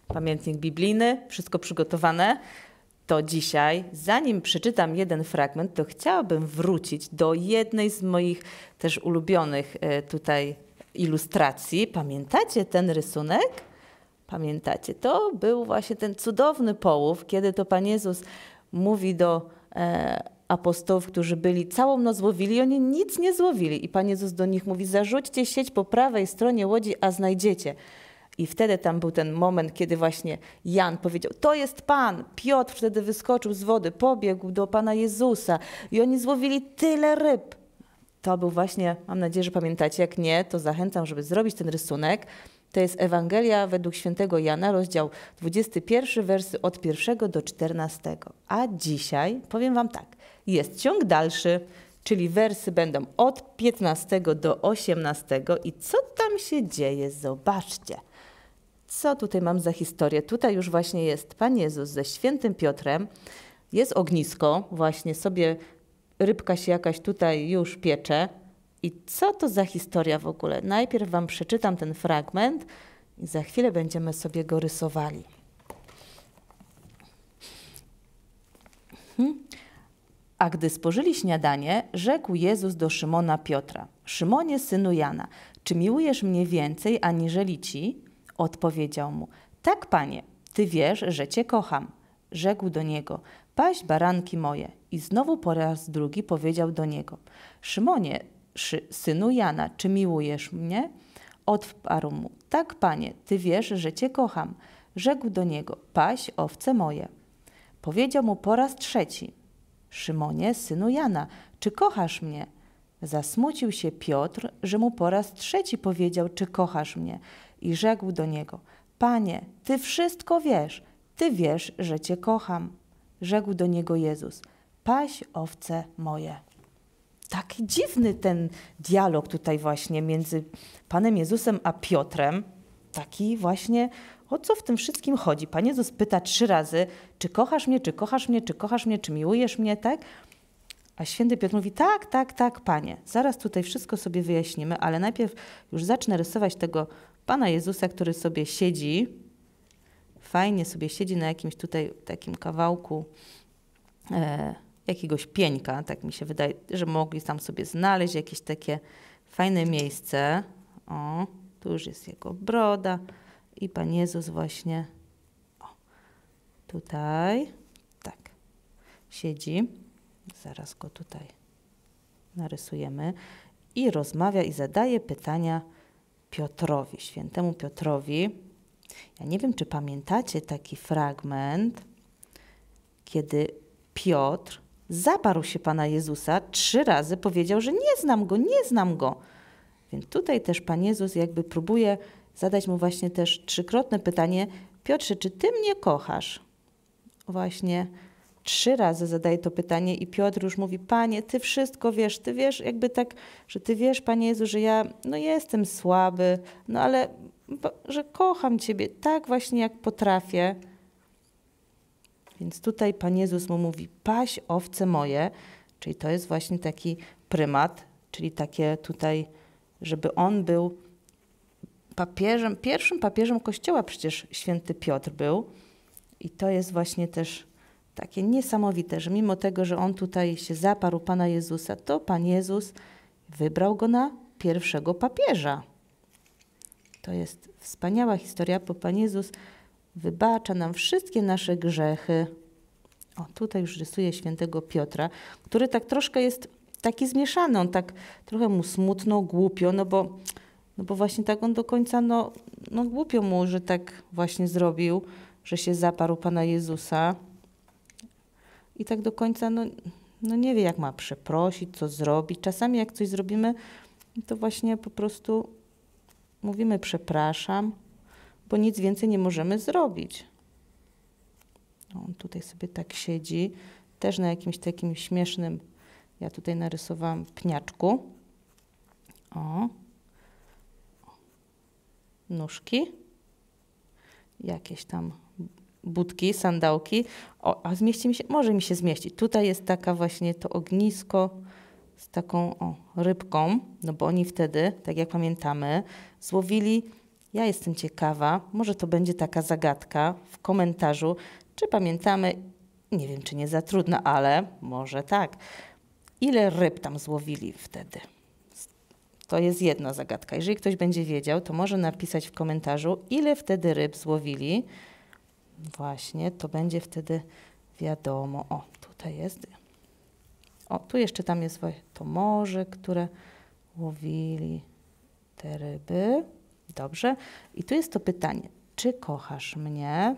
pamiętnik biblijny, wszystko przygotowane. To dzisiaj, zanim przeczytam jeden fragment, to chciałabym wrócić do jednej z moich też ulubionych tutaj ilustracji. Pamiętacie ten rysunek? Pamiętacie? To był właśnie ten cudowny połów, kiedy to Pan Jezus mówi do apostołów, którzy byli całą noc łowili, oni nic nie złowili. I Pan Jezus do nich mówi, zarzućcie sieć po prawej stronie łodzi, a znajdziecie. I wtedy tam był ten moment, kiedy właśnie Jan powiedział, to jest Pan. Piotr wtedy wyskoczył z wody, pobiegł do Pana Jezusa i oni złowili tyle ryb. To był właśnie, mam nadzieję, że pamiętacie, jak nie, to zachęcam, żeby zrobić ten rysunek. To jest Ewangelia według świętego Jana, rozdział 21, wersy od 1 do 14. A dzisiaj powiem wam tak, jest ciąg dalszy, czyli wersy będą od 15 do 18 i co tam się dzieje, zobaczcie. Co tutaj mam za historię? Tutaj już właśnie jest Pan Jezus ze świętym Piotrem, jest ognisko, właśnie sobie rybka się jakaś tutaj już piecze. I co to za historia w ogóle? Najpierw wam przeczytam ten fragment i za chwilę będziemy sobie go rysowali. A gdy spożyli śniadanie, rzekł Jezus do Szymona Piotra. Szymonie, synu Jana, czy miłujesz mnie więcej aniżeli ci? Odpowiedział mu. Tak, Panie, ty wiesz, że cię kocham. Rzekł do niego. Paś baranki moje. I znowu po raz drugi powiedział do niego. Szymonie, synu Jana, czy miłujesz mnie? Odparł mu. Tak, Panie, ty wiesz, że cię kocham. Rzekł do niego. Paś owce moje. Powiedział mu po raz trzeci. Szymonie, synu Jana, czy kochasz mnie? Zasmucił się Piotr, że mu po raz trzeci powiedział, czy kochasz mnie? I rzekł do niego, Panie, ty wszystko wiesz, ty wiesz, że cię kocham. Rzekł do niego Jezus, paś owce moje. Taki dziwny ten dialog tutaj właśnie między Panem Jezusem a Piotrem. Taki właśnie, o co w tym wszystkim chodzi? Pan Jezus pyta 3 razy, czy kochasz mnie, czy kochasz mnie, czy kochasz mnie, czy miłujesz mnie, tak? A święty Piotr mówi, tak, tak, tak, Panie. Zaraz tutaj wszystko sobie wyjaśnimy, ale najpierw już zacznę rysować tego Pana Jezusa, który sobie siedzi, fajnie sobie siedzi na jakimś tutaj takim kawałku jakiegoś pieńka, tak mi się wydaje, że mogli tam sobie znaleźć jakieś takie fajne miejsce. O, tu już jest jego broda i Pan Jezus właśnie tutaj, tak, siedzi. Zaraz go tutaj narysujemy i rozmawia i zadaje pytania Piotrowi, świętemu Piotrowi. Ja nie wiem, czy pamiętacie taki fragment, kiedy Piotr zaparł się Pana Jezusa 3 razy, powiedział, że nie znam go, nie znam go. Więc tutaj też Pan Jezus jakby próbuje zadać mu właśnie też 3-krotne pytanie. Piotrze, czy ty mnie kochasz? Właśnie 3 razy zadaje to pytanie i Piotr już mówi, Panie, ty wszystko wiesz, ty wiesz jakby tak, że ty wiesz, Panie Jezu, że ja jestem słaby, ale że kocham Ciebie tak właśnie jak potrafię. Więc tutaj Pan Jezus mu mówi, paś owce moje, czyli to jest właśnie taki prymat, czyli takie tutaj, żeby on był papieżem, pierwszym papieżem Kościoła przecież święty Piotr był i to jest właśnie też takie niesamowite, że mimo tego, że on tutaj się zaparł Pana Jezusa, to Pan Jezus wybrał go na pierwszego papieża. To jest wspaniała historia, bo Pan Jezus wybacza nam wszystkie nasze grzechy. O, tutaj już rysuje świętego Piotra, który tak troszkę jest taki zmieszany, on tak trochę mu smutno, głupio, no bo właśnie tak on do końca, głupio mu, że tak właśnie zrobił, że się zaparł Pana Jezusa. I tak do końca, nie wie, jak ma przeprosić, co zrobić. Czasami jak coś zrobimy, to właśnie po prostu mówimy przepraszam, bo nic więcej nie możemy zrobić. On tutaj sobie tak siedzi, też na jakimś takim śmiesznym, ja tutaj narysowałam pniaczku. O. Nóżki. Jakieś tam budki, sandałki. O, a zmieści mi się, może mi się zmieścić. Tutaj jest taka właśnie to ognisko z taką rybką, bo oni wtedy, tak jak pamiętamy, złowili Ja jestem ciekawa, może to będzie taka zagadka w komentarzu, czy pamiętamy, nie wiem, czy nie za trudno, ale może tak. Ile ryb tam złowili wtedy? To jest jedna zagadka. Jeżeli ktoś będzie wiedział, to może napisać w komentarzu, ile wtedy ryb złowili. Właśnie, to będzie wtedy wiadomo. O, tutaj jest. O, tu jeszcze tam jest to morze, które łowili te ryby. Dobrze. I tu jest to pytanie. Czy kochasz mnie?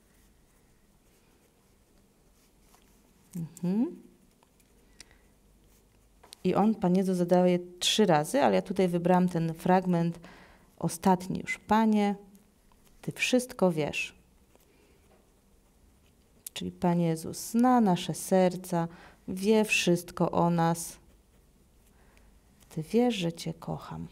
I Pan Jezus zadaje 3 razy, ale ja tutaj wybrałam ten fragment ostatni już. Panie, Ty wszystko wiesz. Czyli Pan Jezus zna nasze serca, wie wszystko o nas. Ty wiesz, że Cię kocham.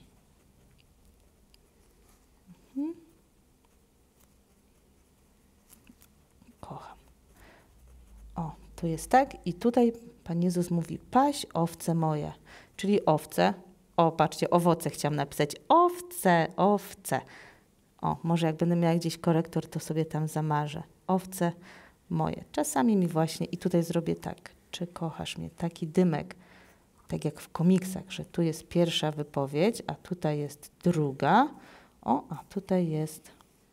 Kocham. O, tu jest tak i tutaj Pan Jezus mówi, paś owce moje, czyli owce. O, patrzcie, owoce chciałam napisać. Owce, owce. O, może jak będę miała gdzieś korektor, to sobie tam zamarzę. Owce moje. Czasami mi właśnie, i tutaj zrobię tak, czy kochasz mnie? Taki dymek, tak jak w komiksach, że tu jest pierwsza wypowiedź, a tutaj jest druga. O, a tutaj jest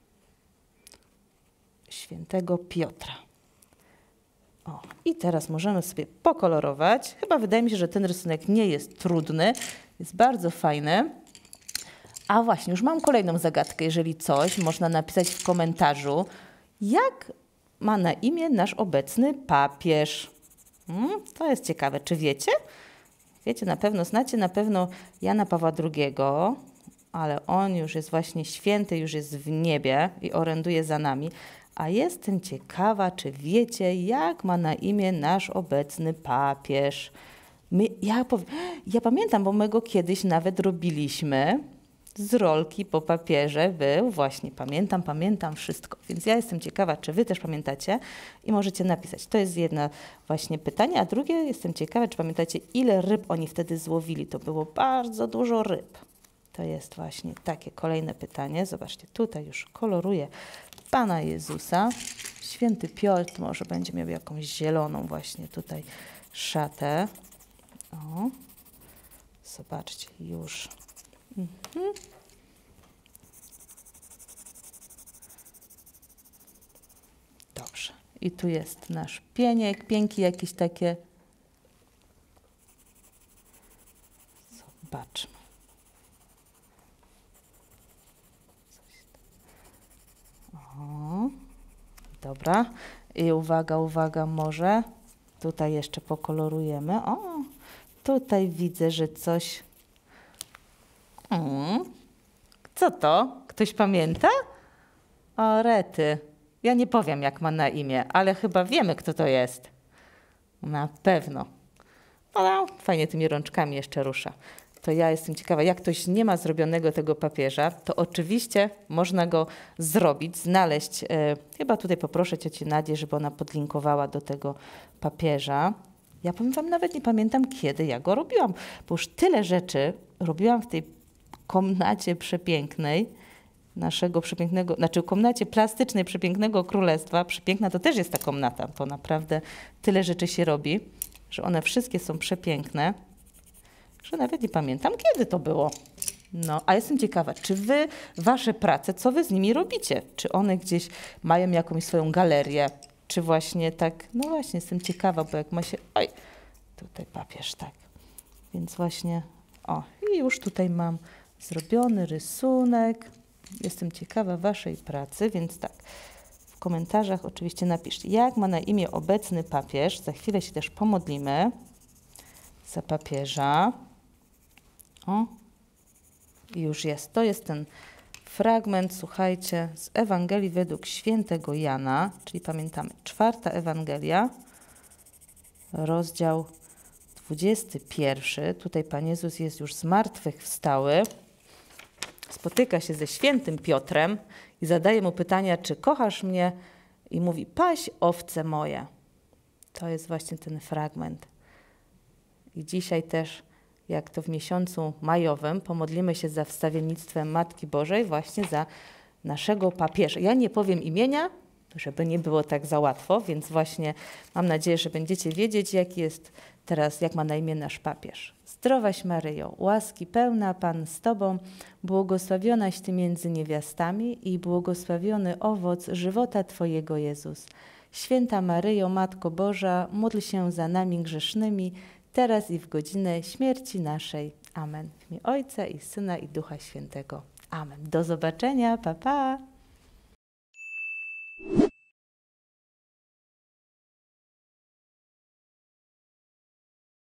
świętego Piotra. O, i teraz możemy sobie pokolorować. Chyba wydaje mi się, że ten rysunek nie jest trudny, jest bardzo fajny. A właśnie, już mam kolejną zagadkę. Jeżeli coś, można napisać w komentarzu, jak ma na imię nasz obecny papież. To jest ciekawe. Czy wiecie? Wiecie, na pewno znacie na pewno Jana Pawła II, ale on już jest właśnie święty, już jest w niebie i oręduje za nami. A jestem ciekawa, czy wiecie, jak ma na imię nasz obecny papież. Ja pamiętam, bo my go kiedyś nawet robiliśmy. Z rolki po papierze był właśnie, pamiętam wszystko. Więc ja jestem ciekawa, czy wy też pamiętacie i możecie napisać. To jest jedno właśnie pytanie, a drugie jestem ciekawa, czy pamiętacie, ile ryb oni wtedy złowili. To było bardzo dużo ryb. To jest właśnie takie kolejne pytanie. Zobaczcie, tutaj już koloruję Pana Jezusa. Święty Piotr może będzie miał jakąś zieloną właśnie tutaj szatę. O, zobaczcie, już. Dobrze. I tu jest nasz pieniek, pięki jakieś takie. Zobaczmy. O, dobra. I uwaga, może. Tutaj jeszcze pokolorujemy. O, tutaj widzę, że coś... Co to? Ktoś pamięta? O, rety. Ja nie powiem, jak ma na imię, ale chyba wiemy, kto to jest. Na pewno. No, fajnie tymi rączkami jeszcze rusza. To ja jestem ciekawa, jak ktoś nie ma zrobionego tego papieża, to oczywiście można go zrobić, znaleźć. Chyba tutaj poproszę ciocię Nadię, żeby ona podlinkowała do tego papieża. Ja powiem wam, nawet nie pamiętam, kiedy ja go robiłam, bo już tyle rzeczy robiłam w tej komnacie przepięknej, naszego przepięknego, znaczy komnacie plastycznej przepięknego królestwa. Przepiękna to też jest ta komnata, to naprawdę tyle rzeczy się robi, że one wszystkie są przepiękne, że nawet nie pamiętam, kiedy to było. No, a jestem ciekawa, czy wy, wasze prace, co wy z nimi robicie? Czy one gdzieś mają jakąś swoją galerię? Czy właśnie tak, no właśnie, jestem ciekawa, bo jak ma się, oj, tutaj papież, tak. Więc właśnie, o, i już tutaj mam zrobiony rysunek. Jestem ciekawa waszej pracy, więc tak, w komentarzach oczywiście napiszcie, jak ma na imię obecny papież. Za chwilę się też pomodlimy za papieża. O, i już jest. To jest ten fragment, słuchajcie, z Ewangelii według świętego Jana, czyli pamiętamy, 4. Ewangelia, rozdział 21. Tutaj Pan Jezus jest już zmartwychwstały. Spotyka się ze świętym Piotrem i zadaje mu pytania, czy kochasz mnie? I mówi, paś owce moje. To jest właśnie ten fragment. I dzisiaj też jak to w miesiącu majowym, pomodlimy się za wstawiennictwem Matki Bożej, właśnie za naszego papieża. Ja nie powiem imienia, żeby nie było tak za łatwo, więc właśnie mam nadzieję, że będziecie wiedzieć, jak ma na imię nasz papież. Zdrowaś Maryjo, łaski pełna, Pan z Tobą, błogosławionaś Ty między niewiastami i błogosławiony owoc żywota Twojego Jezus. Święta Maryjo, Matko Boża, módl się za nami grzesznymi, teraz i w godzinę śmierci naszej. Amen. W imię Ojca i Syna i Ducha Świętego. Amen. Do zobaczenia. Pa, pa.